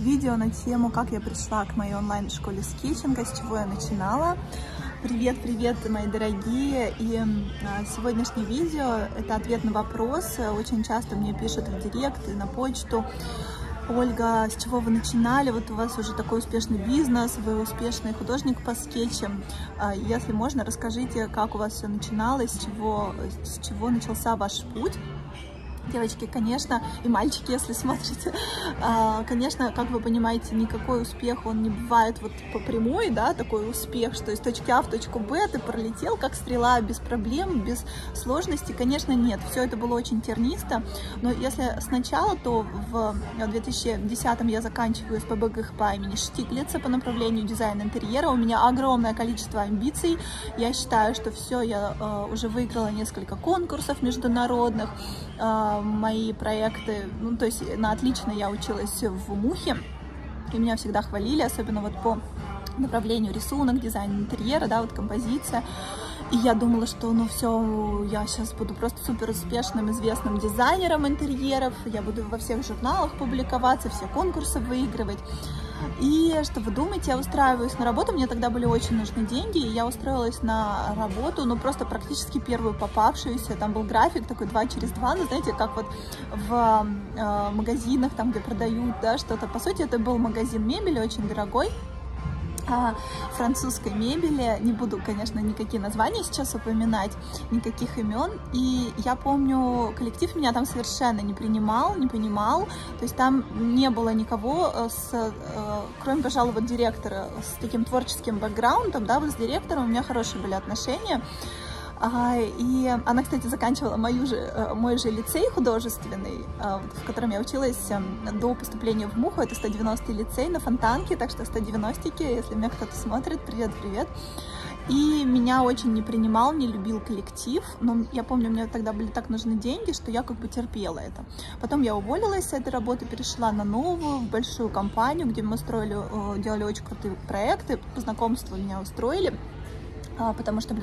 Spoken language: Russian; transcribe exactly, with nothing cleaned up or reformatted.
Видео на тему, как я пришла к моей онлайн-школе скетчинга, с чего я начинала. Привет, привет, мои дорогие! И а, сегодняшнее видео — это ответ на вопрос. Очень часто мне пишут в директ и на почту: Ольга, с чего вы начинали? Вот у вас уже такой успешный бизнес, вы успешный художник по скетчам. А, если можно, расскажите, как у вас все начиналось, с чего, с чего начался ваш путь. Девочки, конечно, и мальчики, если смотрите, конечно, как вы понимаете, никакой успех, он не бывает вот по прямой, да, такой успех, что из точки А в точку Б ты пролетел как стрела, без проблем, без сложностей, конечно, нет, все это было очень тернисто, но если сначала, то в две тысячи десятом я заканчиваю эс пэ бэ гэ эх по имени Штиглица по направлению дизайн интерьера, у меня огромное количество амбиций, я считаю, что все, я уже выиграла несколько конкурсов международных, мои проекты, ну, то есть на отлично я училась в МУХе, и меня всегда хвалили, особенно вот по направлению рисунок, дизайн интерьера, да, вот композиция. И я думала, что, ну, все, я сейчас буду просто супер успешным, известным дизайнером интерьеров, я буду во всех журналах публиковаться, все конкурсы выигрывать. И что вы думаете, я устраиваюсь на работу, мне тогда были очень нужны деньги, и я устроилась на работу, ну, просто практически первую попавшуюся, там был график такой два через два, ну, знаете, как вот в э, магазинах, там, где продают, да, что-то, по сути, это был магазин мебели, очень дорогой, французской мебели, не буду, конечно, никакие названия сейчас упоминать, никаких имен, и я помню, коллектив меня там совершенно не принимал, не понимал, то есть там не было никого, с, кроме, пожалуй, вот директора с таким творческим бэкграундом, да, вот с директором у меня хорошие были отношения. И она, кстати, заканчивала мою же, мой же лицей художественный, в котором я училась до поступления в МУХу, это сто девяностый лицей на Фонтанке, так что сто девяностики, если меня кто-то смотрит, привет-привет. И меня очень не принимал, не любил коллектив, но я помню, мне тогда были так нужны деньги, что я как бы терпела это. Потом я уволилась с этой работы, перешла на новую, в большую компанию, где мы строили, делали очень крутые проекты, по знакомству меня устроили, потому что